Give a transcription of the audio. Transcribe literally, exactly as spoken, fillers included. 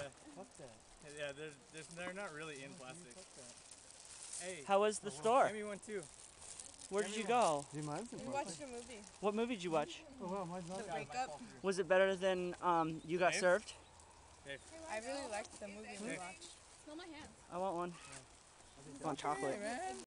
Yeah. Fuck that. Yeah, they're, they're, they're not really in plastic. Hey. How was the store? Get me one too. Where did you go? See, mine's in We plastic. watched a movie. What movie did you watch? Oh, well, mine's The not. Breakup. Was it better than um, You Got Dave? Served? I really liked the movie we watched. Smell my hands. I want one. I want chocolate. Hey, man.